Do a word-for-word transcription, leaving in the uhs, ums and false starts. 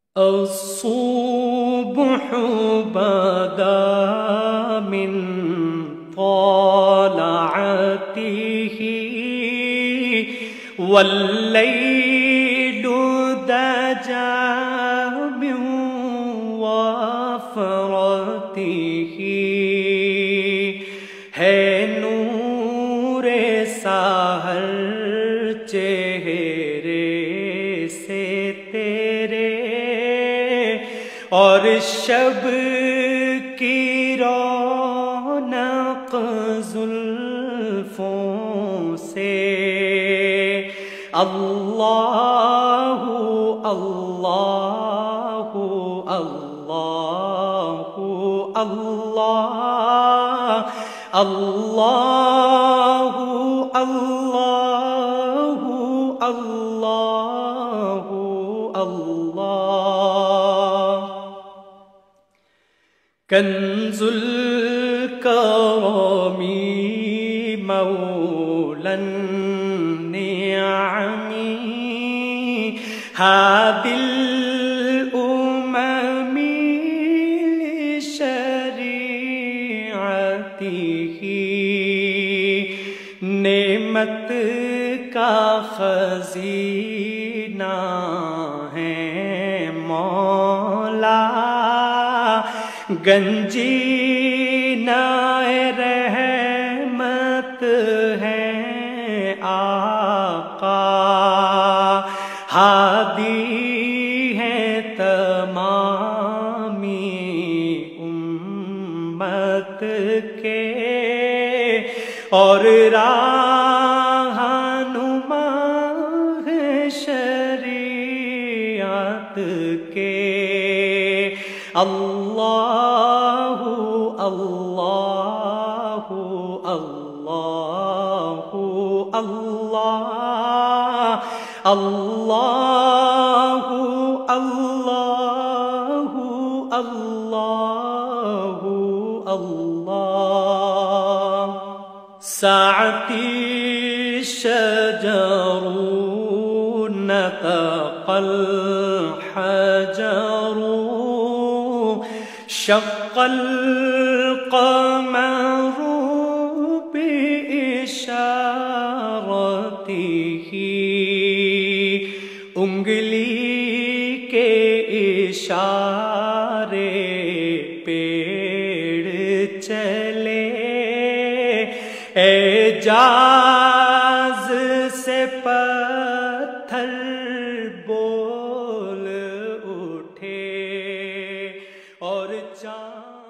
الصبح بدا من طلعته والليل دجا من وفرته ہے نور سحر چہرے سے تیرے اور شب کی رونق زلفوں سے اللہ اللہ اللہ اللہ اللہ اللہ اللہ اللہ کنز الکرم مولا النعم هادي الأمم لشريعته نعمت کا خزینہ ہے مولا گنجینہ رحمت ہے آقا ہادی ہے تمامی امت کے اور رہنما ہے شریعت کے اللہ اللہ اللہ اللہ اللہ اللہ اللہ اللہ ساعتی شجر نطق الحجر شق القمر بإشارته انگلی کے اشارے پیڑ چلے اعجاز سے پتھر بول اٹھے اور چاند